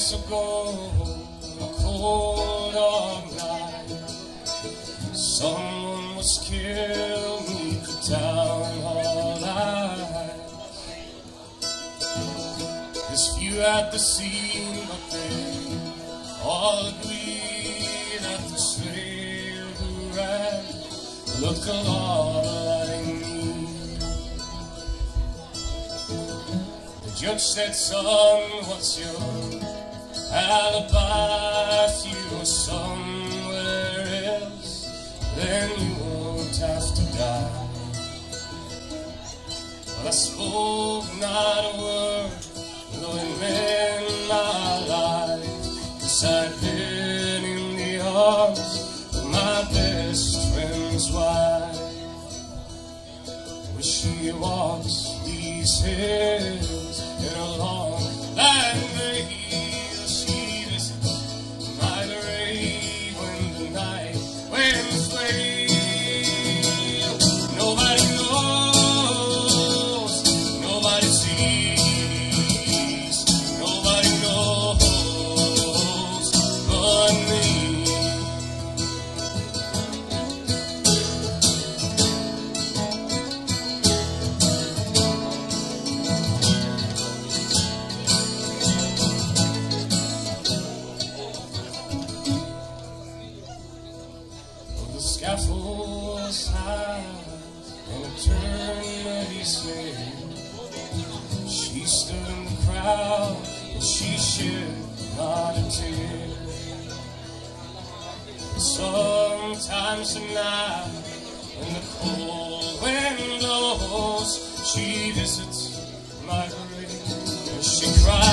years ago, a cold dark night, someone was killed beneath the town hall light. There's few at the scene, but they all agree that the slave who ran looked a lot like me. The judge said, son, what's your alibi? If you were somewhere else, then you won't have to die. Well, I spoke not a word, though it meant my life, 'cause I'd been in the arms of my best friend's wife. Where she walks these hills in a long black veil, she visits my grave when the night winds wail. Nobody knows, nobody sees, nobody knows but me. The scaffold was high and eternity slid. She stood in the crowd and she shed not a tear. Sometimes at night when the cold wind blows, she visits my grave and she cries.